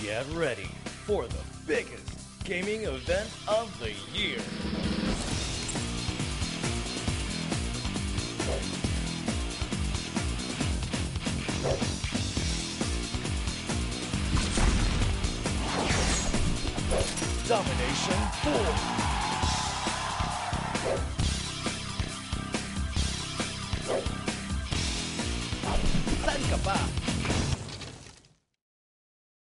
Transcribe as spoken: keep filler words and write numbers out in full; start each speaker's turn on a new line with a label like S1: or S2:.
S1: Get ready for the biggest gaming event of the year. Domination four. Saan ka ba?